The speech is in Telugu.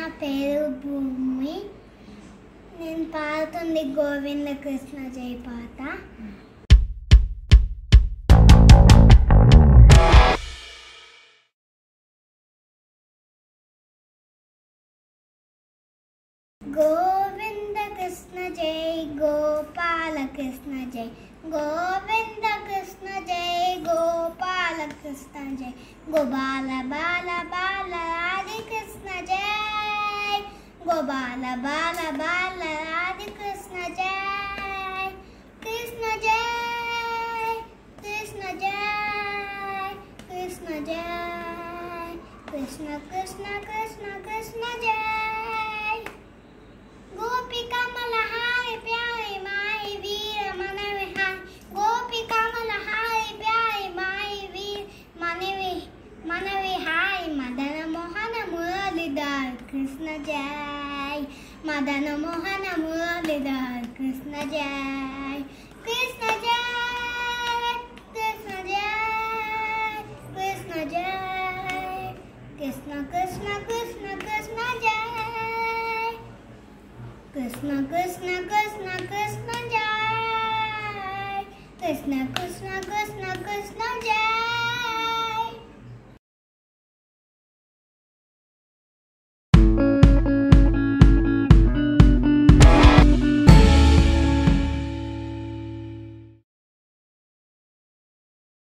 పేరు భూమి. నేను పాడుతుంది గోవింద కృష్ణ జై పాట. గోవింద కృష్ణ జై గోపాల కృష్ణ జై గోవింద కృష్ణ జై గోపాల కృష్ణ జై గోపాల బాల బాల రాధి కృష్ణ జై గోపాల బాల బాల రాధి కృష్ణ జై కృష్ణ జై కృష్ణ జై కృష్ణ జై కృష్ణ కృష్ణ కృష్ణ కృష్ణ జై गोपिका मलहाय प्यारे माई वीर मन विहाय गोपिका मलहाय प्यारे माई वीर मन विहाय मदन मोहन मुरलीधर कृष्ण जय मदन मोहन मुरलीधर कृष्ण जय कृष्ण जय कृष्ण जय कृष्ण जय कृष्ण कृष्ण कृष्ण कृष्ण जय कृष्ण कृष्ण कृष्ण कृष्ण जय कृष्ण कृष्ण कृष्ण कृष्ण जय।